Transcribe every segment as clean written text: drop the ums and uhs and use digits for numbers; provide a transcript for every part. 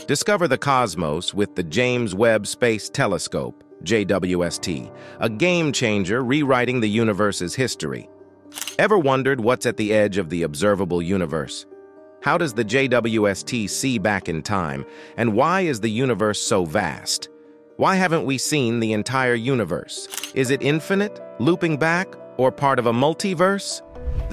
Discover the cosmos with the James Webb Space Telescope, JWST, a game-changer rewriting the universe's history. Ever wondered what's at the edge of the observable universe? How does the JWST see back in time, and why is the universe so vast? Why haven't we seen the entire universe? Is it infinite, looping back, or part of a multiverse? The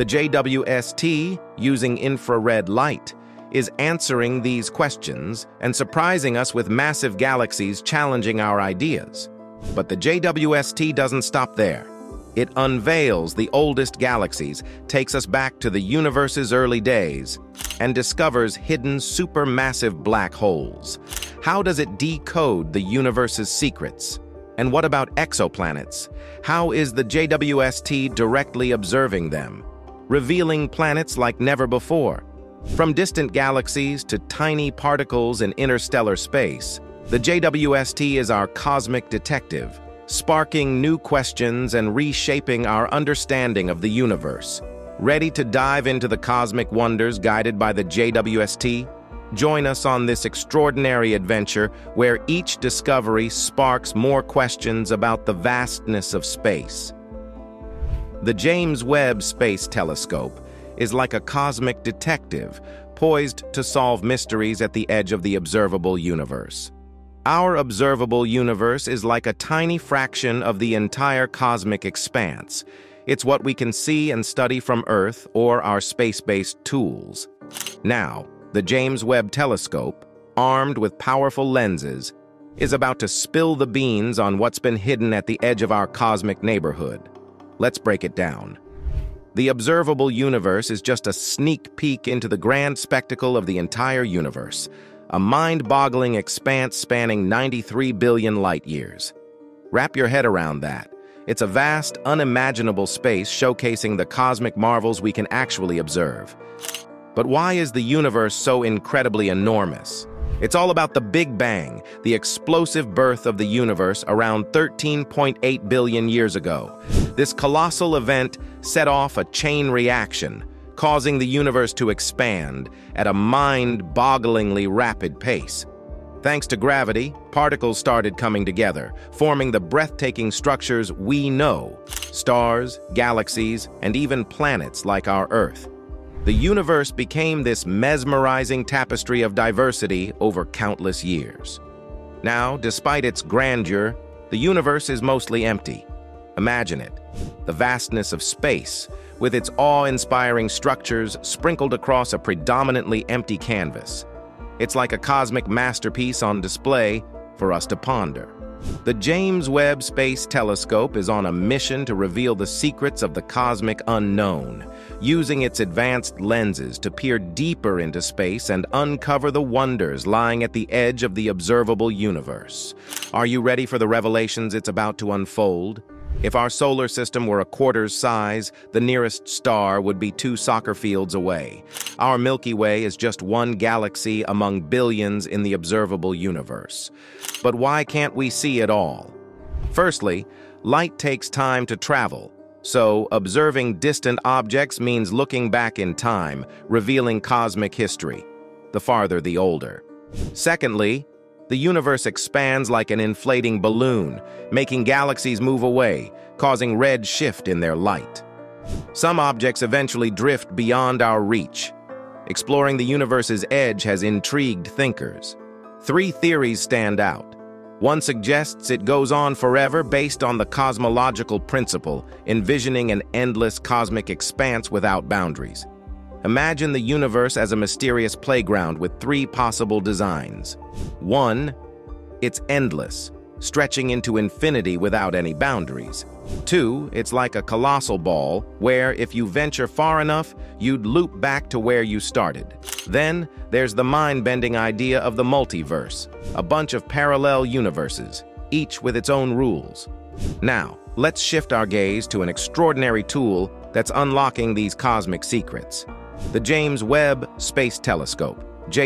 JWST, using infrared light, is answering these questions and surprising us with massive galaxies challenging our ideas. But the JWST doesn't stop there. It unveils the oldest galaxies, takes us back to the universe's early days, and discovers hidden supermassive black holes. How does it decode the universe's secrets? And what about exoplanets? How is the JWST directly observing them, revealing planets like never before? From distant galaxies to tiny particles in interstellar space, the JWST is our cosmic detective, sparking new questions and reshaping our understanding of the universe. Ready to dive into the cosmic wonders guided by the JWST? Join us on this extraordinary adventure where each discovery sparks more questions about the vastness of space. The James Webb Space Telescope is like a cosmic detective poised to solve mysteries at the edge of the observable universe. Our observable universe is like a tiny fraction of the entire cosmic expanse. It's what we can see and study from Earth or our space-based tools. Now, the James Webb Telescope, armed with powerful lenses, is about to spill the beans on what's been hidden at the edge of our cosmic neighborhood. Let's break it down. The observable universe is just a sneak peek into the grand spectacle of the entire universe, a mind-boggling expanse spanning 93 billion light-years. Wrap your head around that. It's a vast, unimaginable space showcasing the cosmic marvels we can actually observe. But why is the universe so incredibly enormous? It's all about the Big Bang, the explosive birth of the universe around 13.8 billion years ago. This colossal event set off a chain reaction, causing the universe to expand at a mind-bogglingly rapid pace. Thanks to gravity, particles started coming together, forming the breathtaking structures we know: stars, galaxies, and even planets like our Earth. The universe became this mesmerizing tapestry of diversity over countless years. Now, despite its grandeur, the universe is mostly empty. Imagine it, the vastness of space, with its awe-inspiring structures sprinkled across a predominantly empty canvas. It's like a cosmic masterpiece on display for us to ponder. The James Webb Space Telescope is on a mission to reveal the secrets of the cosmic unknown, using its advanced lenses to peer deeper into space and uncover the wonders lying at the edge of the observable universe. Are you ready for the revelations it's about to unfold? If our solar system were a quarter's size, the nearest star would be 2 soccer fields away. Our Milky Way is just one galaxy among billions in the observable universe. But why can't we see it all? Firstly, light takes time to travel, so observing distant objects means looking back in time, revealing cosmic history. The farther, the older. Secondly, the universe expands like an inflating balloon, making galaxies move away, causing red shift in their light. Some objects eventually drift beyond our reach. Exploring the universe's edge has intrigued thinkers. 3 theories stand out. One suggests it goes on forever based on the cosmological principle, envisioning an endless cosmic expanse without boundaries. Imagine the universe as a mysterious playground with 3 possible designs. 1, it's endless, stretching into infinity without any boundaries. 2, it's like a colossal ball, where if you venture far enough, you'd loop back to where you started. Then, there's the mind-bending idea of the multiverse, a bunch of parallel universes, each with its own rules. Now, let's shift our gaze to an extraordinary tool that's unlocking these cosmic secrets: the James Webb Space Telescope,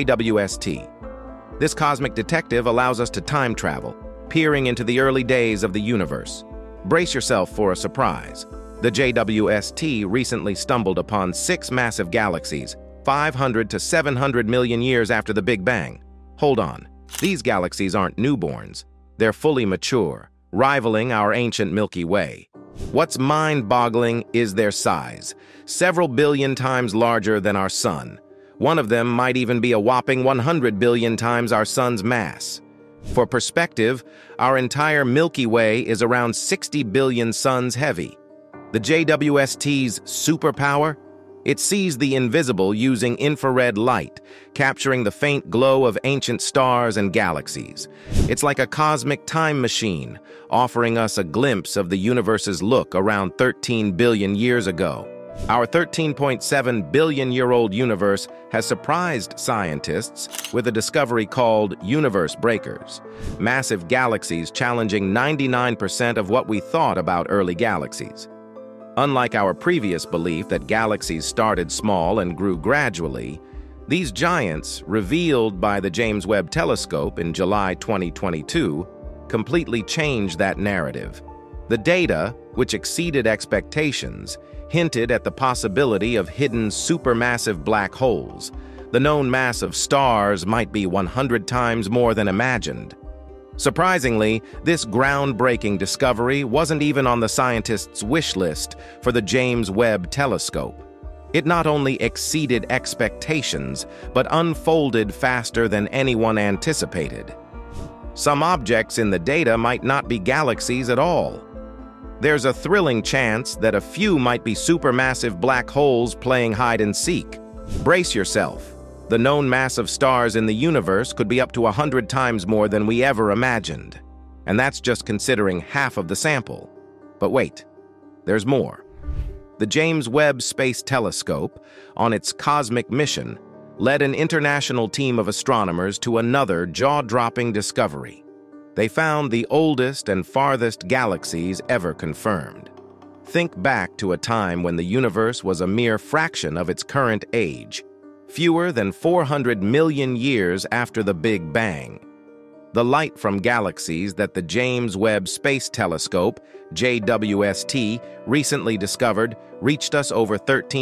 JWST. This cosmic detective allows us to time travel, peering into the early days of the universe. Brace yourself for a surprise. The JWST recently stumbled upon 6 massive galaxies, 500 to 700 million years after the Big Bang. Hold on, these galaxies aren't newborns. They're fully mature, rivaling our ancient Milky Way. What's mind-boggling is their size, several billion times larger than our Sun. One of them might even be a whopping 100 billion times our Sun's mass. For perspective, our entire Milky Way is around 60 billion suns heavy. The JWST's superpower? It sees the invisible using infrared light, capturing the faint glow of ancient stars and galaxies. It's like a cosmic time machine, offering us a glimpse of the universe's look around 13 billion years ago. Our 13.7 billion-year-old universe has surprised scientists with a discovery called universe breakers, massive galaxies challenging 99% of what we thought about early galaxies. Unlike our previous belief that galaxies started small and grew gradually, these giants, revealed by the James Webb Telescope in July 2022, completely changed that narrative. The data, which exceeded expectations, hinted at the possibility of hidden supermassive black holes. The known mass of stars might be 100 times more than imagined. Surprisingly, this groundbreaking discovery wasn't even on the scientists' wish list for the James Webb Telescope. It not only exceeded expectations, but unfolded faster than anyone anticipated. Some objects in the data might not be galaxies at all. There's a thrilling chance that a few might be supermassive black holes playing hide-and-seek. Brace yourself. The known mass of stars in the universe could be up to 100 times more than we ever imagined. And that's just considering half of the sample. But wait, there's more. The James Webb Space Telescope, on its cosmic mission, led an international team of astronomers to another jaw-dropping discovery. They found the oldest and farthest galaxies ever confirmed. Think back to a time when the universe was a mere fraction of its current age, fewer than 400 million years after the Big Bang. The light from galaxies that the James Webb Space Telescope, JWST, recently discovered reached us over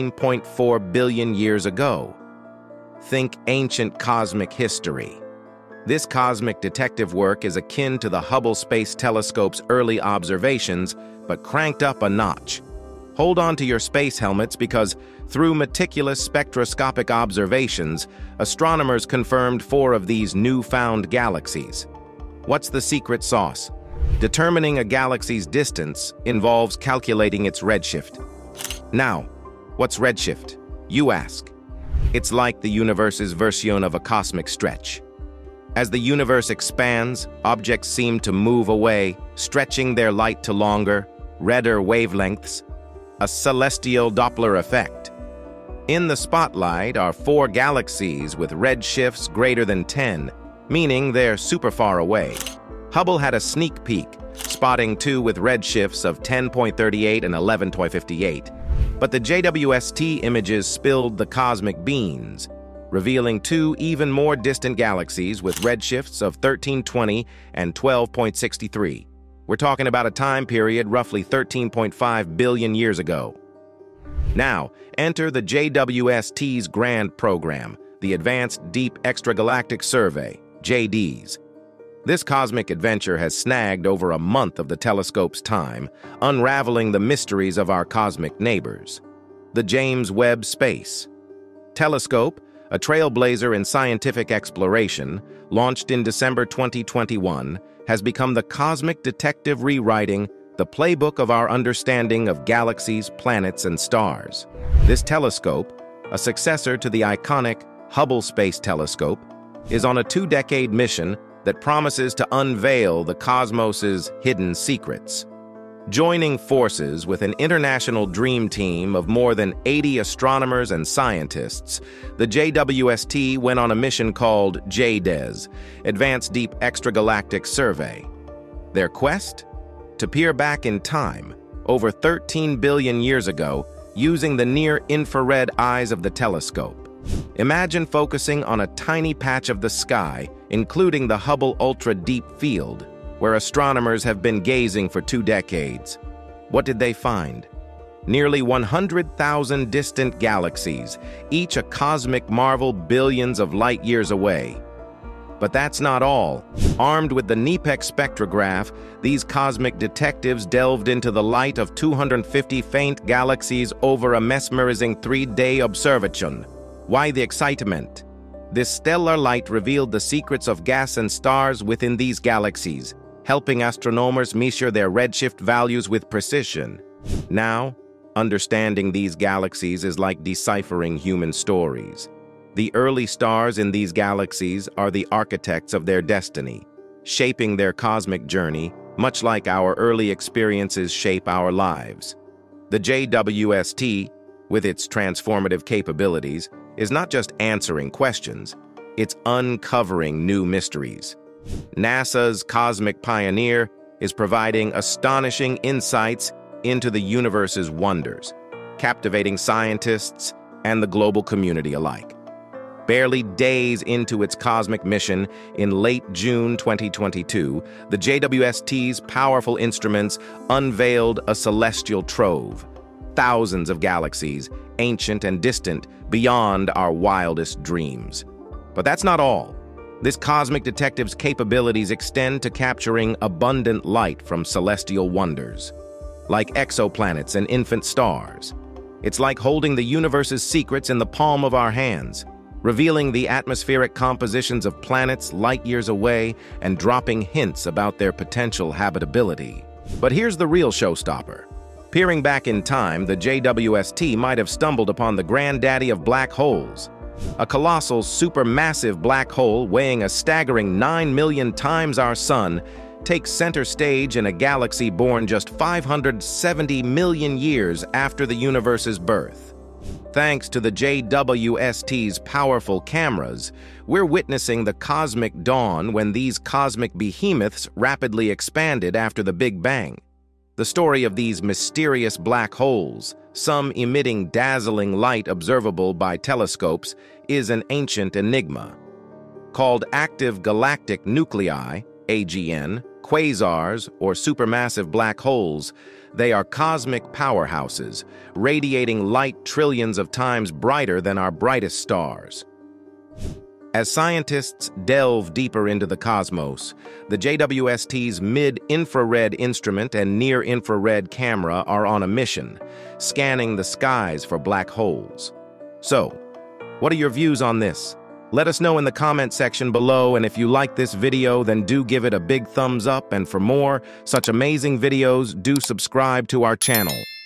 13.4 billion years ago. Think ancient cosmic history. This cosmic detective work is akin to the Hubble Space Telescope's early observations, but cranked up a notch. Hold on to your space helmets because, through meticulous spectroscopic observations, astronomers confirmed 4 of these newfound galaxies. What's the secret sauce? Determining a galaxy's distance involves calculating its redshift. Now, what's redshift? You ask. It's like the universe's version of a cosmic stretch. As the universe expands, objects seem to move away, stretching their light to longer, redder wavelengths, a celestial Doppler effect. In the spotlight are 4 galaxies with redshifts greater than 10, meaning they're super far away. Hubble had a sneak peek, spotting 2 with redshifts of 10.38 and 11.58, but the JWST images spilled the cosmic beans, revealing 2 even more distant galaxies with redshifts of 1320 and 12.63. We're talking about a time period roughly 13.5 billion years ago. Now, enter the JWST's grand program, the Advanced Deep Extragalactic Survey, JDS. This cosmic adventure has snagged over a month of the telescope's time, unraveling the mysteries of our cosmic neighbors. The James Webb Space Telescope, a trailblazer in scientific exploration, launched in December 2021, has become the cosmic detective rewriting the playbook of our understanding of galaxies, planets, and stars. This telescope, a successor to the iconic Hubble Space Telescope, is on a 2-decade mission that promises to unveil the cosmos's hidden secrets. Joining forces with an international dream team of more than 80 astronomers and scientists, the JWST went on a mission called JDES, Advanced Deep Extragalactic Survey. Their quest? To peer back in time, over 13 billion years ago, using the near-infrared eyes of the telescope. Imagine focusing on a tiny patch of the sky, including the Hubble Ultra Deep Field, where astronomers have been gazing for 2 decades. What did they find? Nearly 100,000 distant galaxies, each a cosmic marvel billions of light years away. But that's not all. Armed with the NEPEC spectrograph, these cosmic detectives delved into the light of 250 faint galaxies over a mesmerizing 3-day observation. Why the excitement? This stellar light revealed the secrets of gas and stars within these galaxies, helping astronomers measure their redshift values with precision. Now, understanding these galaxies is like deciphering human stories. The early stars in these galaxies are the architects of their destiny, shaping their cosmic journey, much like our early experiences shape our lives. The JWST, with its transformative capabilities, is not just answering questions, it's uncovering new mysteries. NASA's Cosmic Pioneer is providing astonishing insights into the universe's wonders, captivating scientists and the global community alike. Barely days into its cosmic mission, in late June 2022, the JWST's powerful instruments unveiled a celestial trove. Thousands of galaxies, ancient and distant, beyond our wildest dreams. But that's not all. This cosmic detective's capabilities extend to capturing abundant light from celestial wonders, like exoplanets and infant stars. It's like holding the universe's secrets in the palm of our hands, revealing the atmospheric compositions of planets light years away and dropping hints about their potential habitability. But here's the real showstopper. Peering back in time, the JWST might have stumbled upon the granddaddy of black holes. A colossal, supermassive black hole weighing a staggering 9 million times our sun takes center stage in a galaxy born just 570 million years after the universe's birth. Thanks to the JWST's powerful cameras, we're witnessing the cosmic dawn when these cosmic behemoths rapidly expanded after the Big Bang. The story of these mysterious black holes, some emitting dazzling light observable by telescopes, is an ancient enigma. Called active galactic nuclei, AGN, quasars, or supermassive black holes, they are cosmic powerhouses, radiating light trillions of times brighter than our brightest stars. As scientists delve deeper into the cosmos, the JWST's mid-infrared instrument and near-infrared camera are on a mission, scanning the skies for black holes. So, what are your views on this? Let us know in the comment section below, and if you like this video, then do give it a big thumbs up, and for more such amazing videos, do subscribe to our channel.